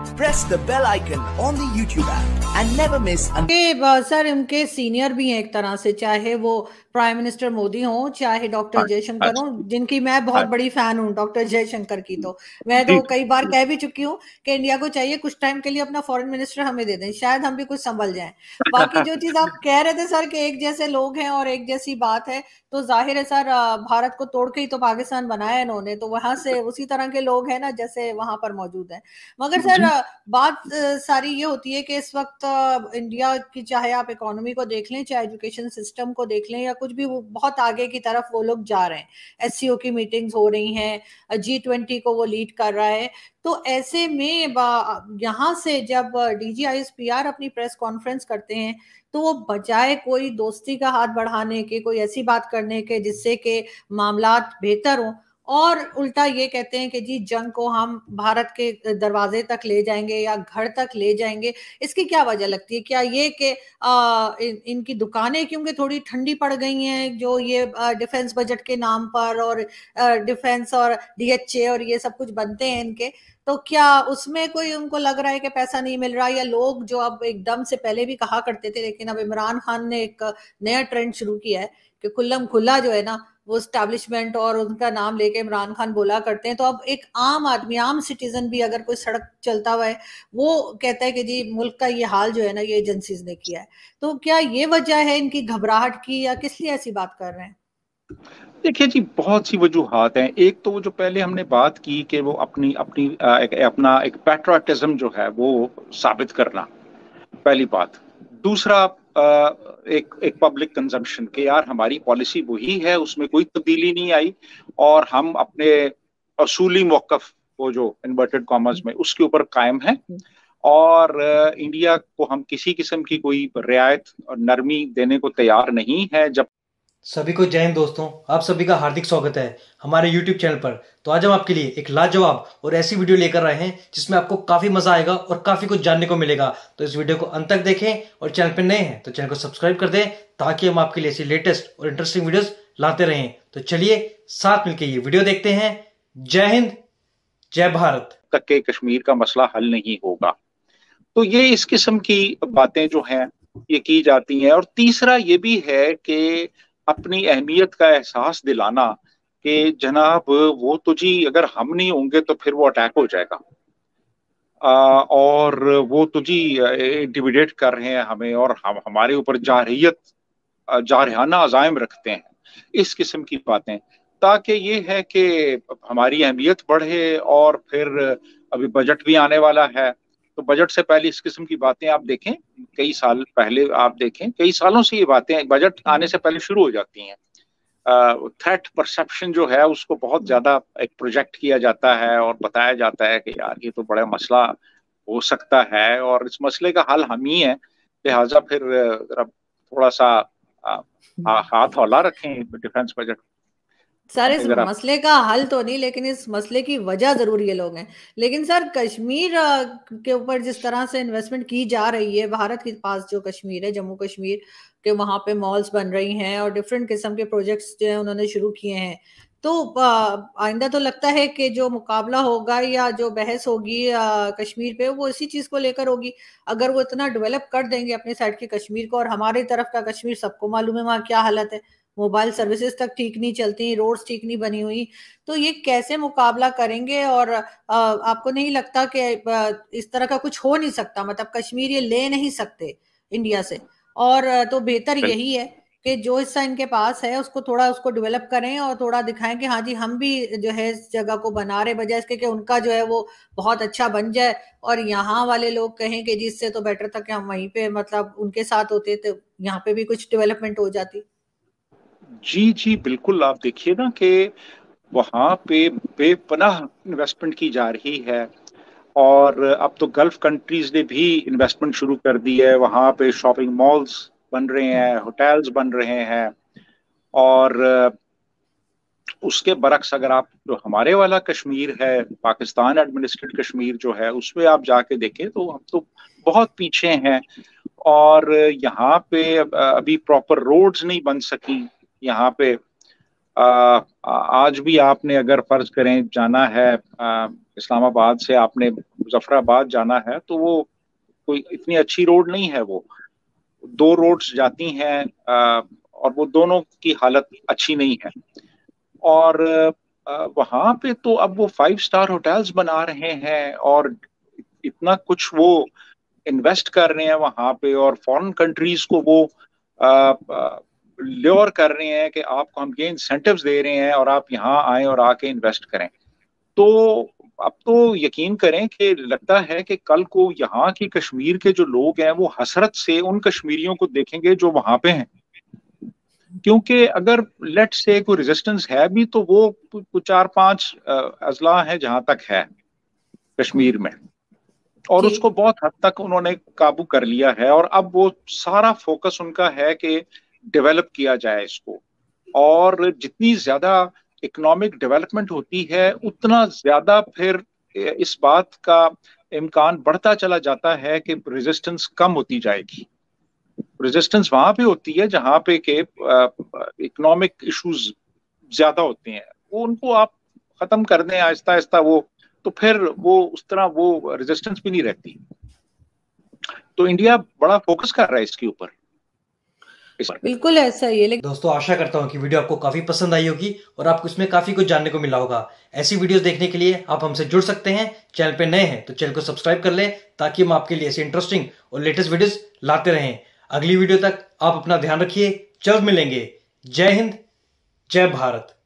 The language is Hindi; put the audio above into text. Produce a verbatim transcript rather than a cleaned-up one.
press the bell icon on the YouTube app and never miss an- के सर इनके सीनियर भी हैं एक तरह से, चाहे वो प्राइम मिनिस्टर मोदी हो चाहे डॉक्टर जयशंकर हो, जिनकी मैं बहुत बड़ी फैन हूँ डॉक्टर जयशंकर की। तो मैं तो कई बार कह भी चुकी हूँ कि इंडिया को चाहिए कुछ टाइम के लिए अपना फॉरेन मिनिस्टर हमें दे दें, शायद हम भी कुछ संभल जाएं। बाकी जो चीज आप कह रहे थे सर कि एक जैसे लोग हैं और एक जैसी बात है, तो जाहिर है सर भारत को तोड़ के ही तो पाकिस्तान बनाया इन्होंने, तो वहां से उसी तरह के लोग हैं ना जैसे वहां पर मौजूद हैं। मगर सर बात सारी ये होती है कि इस वक्त इंडिया की, चाहे आप इकोनॉमी को देख लें चाहे एजुकेशन सिस्टम को देख लें या कुछ भी, वो बहुत आगे की तरफ वो लोग जा रहे हैं। एससीओ की मीटिंग्स हो रही हैं, जी ट्वेंटी को वो लीड कर रहा है। तो ऐसे में यहाँ से जब डीजीआईएसपीआर अपनी प्रेस कॉन्फ्रेंस करते हैं तो वो बजाय कोई दोस्ती का हाथ बढ़ाने के, कोई ऐसी बात करने के जिससे कि मामलात बेहतर हों, और उल्टा ये कहते हैं कि जी जंग को हम भारत के दरवाजे तक ले जाएंगे या घर तक ले जाएंगे। इसकी क्या वजह लगती है? क्या ये कि इन, इनकी दुकानें क्योंकि थोड़ी ठंडी पड़ गई हैं जो ये डिफेंस बजट के नाम पर, और डिफेंस और डीएचए और ये सब कुछ बनते हैं इनके, तो क्या उसमें कोई उनको लग रहा है कि पैसा नहीं मिल रहा? या लोग जो अब एकदम से पहले भी कहा करते थे, लेकिन अब इमरान खान ने एक नया ट्रेंड शुरू किया है कि खुल्लम खुल्ला जो है ना वो एस्टैब्लिशमेंट और उनका नाम लेके इमरान खान बोला करते हैं, तो अब एक आम आदमी, आम सिटीजन भी अगर कोई सड़क चलता हुआ है वो कहता है कि जी मुल्क का ये हाल जो है ना ये एजेंसीज ने किया है। तो क्या ये वजह है इनकी घबराहट की, या किस लिए ऐसी बात कर रहे हैं? देखिए जी, बहुत सी वजूहात हैं। एक तो वो जो पहले हमने बात की कि वो अपनी अपनी एक, अपना एक पैट्रियटिज्म जो है वो साबित करना, पहली बात। दूसरा एक एक पब्लिक कंजम्पशन के यार हमारी पॉलिसी वही है, उसमें कोई तब्दीली नहीं आई और हम अपने असूली मौकफ वो जो इन्वर्टेड कॉमर्स में उसके ऊपर कायम है, और इंडिया को हम किसी किस्म की कोई रियायत और नरमी देने को तैयार नहीं है। जब सभी को जय हिंद दोस्तों, आप सभी का हार्दिक स्वागत है हमारे यूट्यूब चैनल पर। तो आज हम आपके लिए एक लाजवाब और ऐसी वीडियो लेकर आए हैं जिसमें आपको काफी मजा आएगा और काफी कुछ जानने को मिलेगा। तो इस वीडियो को अंत तक देखें और चैनल पर नए हैं तो चैनल को सब्सक्राइब कर दें ताकि हम आपके लिए ऐसी लेटेस्ट और इंटरेस्टिंग वीडियोस लाते रहें। तो चलिए साथ मिलकर ये वीडियो देखते हैं। जय हिंद, जय भारत। तक के कश्मीर का मसला हल नहीं होगा, तो ये इस किस्म की बातें जो हैं ये की जाती हैं। और तीसरा ये भी है कि अपनी अहमियत का एहसास दिलाना कि जनाब वो तो जी अगर हम नहीं होंगे तो फिर वो अटैक हो जाएगा, आ, और वो तो जी इंटिमिडेट कर रहे हैं हमें और हम हमारे ऊपर जारहियत जारहाना अज़ाइम रखते हैं, इस किस्म की बातें, ताकि ये है कि हमारी अहमियत बढ़े। और फिर अभी बजट भी आने वाला है, तो बजट से पहले इस किस्म की बातें आप देखें, कई साल पहले आप देखें, कई सालों से ये बातें बजट आने से पहले शुरू हो जाती हैं। थ्रेट परसेप्शन जो है उसको बहुत ज्यादा एक प्रोजेक्ट किया जाता है और बताया जाता है कि यार ये तो बड़ा मसला हो सकता है और इस मसले का हल हम ही है, लिहाजा फिर थोड़ा सा आ, हाथ हौला रखें डिफेंस बजट। सर इस मसले का हल तो नहीं, लेकिन इस मसले की वजह जरूर ये लोग हैं। लेकिन सर कश्मीर के ऊपर जिस तरह से इन्वेस्टमेंट की जा रही है, भारत के पास जो कश्मीर है, जम्मू कश्मीर के, वहां पे मॉल्स बन रही हैं और डिफरेंट किस्म के प्रोजेक्ट्स जो है उन्होंने शुरू किए हैं, तो आइंदा तो लगता है कि जो मुकाबला होगा या जो बहस होगी कश्मीर पे वो इसी चीज को लेकर होगी। अगर वो इतना डेवलप कर देंगे अपनी साइड के कश्मीर को, और हमारी तरफ का कश्मीर सबको मालूम है वहाँ क्या हालत है, मोबाइल सर्विसेज तक ठीक नहीं चलती, रोड्स ठीक नहीं बनी हुई, तो ये कैसे मुकाबला करेंगे? और आ, आपको नहीं लगता कि इस तरह का कुछ हो नहीं सकता? मतलब कश्मीर ये ले नहीं सकते इंडिया से, और तो बेहतर यही है कि जो हिस्सा इनके पास है उसको थोड़ा उसको डेवलप करें और थोड़ा दिखाएं कि हाँ जी हम भी जो है इस जगह को बना रहे, बजाय इसके कि उनका जो है वो बहुत अच्छा बन जाए और यहाँ वाले लोग कहें कि जिससे तो बेटर था कि हम वहीं पे मतलब उनके साथ होते तो यहाँ पे भी कुछ डेवलपमेंट हो जाती। जी जी बिल्कुल, आप देखिए ना कि वहाँ पे बेपनाह इन्वेस्टमेंट की जा रही है और अब तो गल्फ कंट्रीज ने भी इन्वेस्टमेंट शुरू कर दी है। वहाँ पे शॉपिंग मॉल्स बन रहे हैं, होटल्स बन रहे हैं, और उसके बरक्स अगर आप जो हमारे वाला कश्मीर है, पाकिस्तान एडमिनिस्ट्रेटेड कश्मीर जो है, उसमें आप जाके देखें तो हम तो बहुत पीछे हैं। और यहाँ पे अभी प्रॉपर रोड्स नहीं बन सकी, यहाँ पे आ, आज भी आपने अगर फर्ज करें जाना है आ, इस्लामाबाद से आपने मुजफ्फराबाद जाना है तो वो कोई इतनी अच्छी रोड नहीं है, वो दो रोड्स जाती हैं आ, और वो दोनों की हालत अच्छी नहीं है। और वहां पे तो अब वो फाइव स्टार होटल्स बना रहे हैं और इतना कुछ वो इन्वेस्ट कर रहे हैं वहां पे, और फॉरेन कंट्रीज को वो ल्योर कर रहे हैं कि आपको हम ये इंसेंटिव्स दे रहे हैं और आप यहाँ आए और आके इन्वेस्ट करें। तो अब तो यकीन करें कि लगता है कि कल को यहाँ की कश्मीर के जो लोग हैं वो हसरत से उन कश्मीरियों को देखेंगे जो वहां पे हैं, क्योंकि अगर लेट से कोई रेजिस्टेंस है भी तो वो चार पांच अजला है जहां तक है कश्मीर में, और उसको बहुत हद तक उन्होंने काबू कर लिया है। और अब वो सारा फोकस उनका है कि डेवलप किया जाए इसको, और जितनी ज्यादा इकोनॉमिक डेवलपमेंट होती है उतना ज्यादा फिर इस बात का इम्कान बढ़ता चला जाता है कि रेजिस्टेंस कम होती जाएगी। रेजिस्टेंस वहां पे होती है जहां पे के इकोनॉमिक इश्यूज ज्यादा होते हैं, वो उनको आप खत्म कर दें आहिस्ता आहिस्ता, वो तो फिर वो उस तरह वो रेजिस्टेंस भी नहीं रहती। तो इंडिया बड़ा फोकस कर रहा है इसके ऊपर। बिल्कुल ऐसा ही है। लेकिन दोस्तों आशा करता हूँ कि वीडियो आपको काफी पसंद आई होगी और आपको इसमें काफी कुछ जानने को मिला होगा। ऐसी वीडियोस देखने के लिए आप हमसे जुड़ सकते हैं। चैनल पे नए हैं तो चैनल को सब्सक्राइब कर लें ताकि हम आपके लिए ऐसी इंटरेस्टिंग और लेटेस्ट वीडियोस लाते रहें। अगली वीडियो तक आप अपना ध्यान रखिए, जल्द मिलेंगे। जय हिंद, जय भारत।